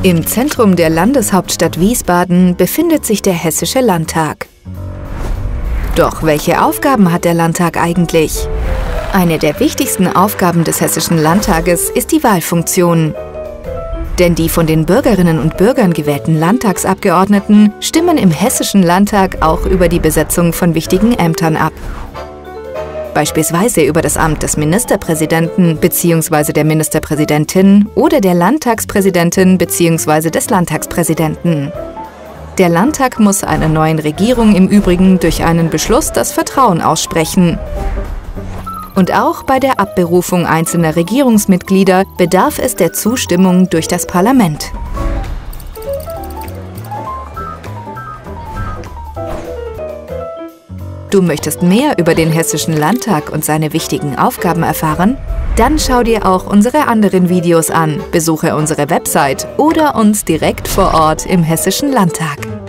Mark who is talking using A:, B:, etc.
A: Im Zentrum der Landeshauptstadt Wiesbaden befindet sich der Hessische Landtag. Doch welche Aufgaben hat der Landtag eigentlich? Eine der wichtigsten Aufgaben des Hessischen Landtages ist die Wahlfunktion. Denn die von den Bürgerinnen und Bürgern gewählten Landtagsabgeordneten stimmen im Hessischen Landtag auch über die Besetzung von wichtigen Ämtern ab. Beispielsweise über das Amt des Ministerpräsidenten bzw. der Ministerpräsidentin oder der Landtagspräsidentin bzw. des Landtagspräsidenten. Der Landtag muss einer neuen Regierung im Übrigen durch einen Beschluss das Vertrauen aussprechen. Und auch bei der Abberufung einzelner Regierungsmitglieder bedarf es der Zustimmung durch das Parlament. Du möchtest mehr über den Hessischen Landtag und seine wichtigen Aufgaben erfahren? Dann schau dir auch unsere anderen Videos an, besuche unsere Website oder uns direkt vor Ort im Hessischen Landtag.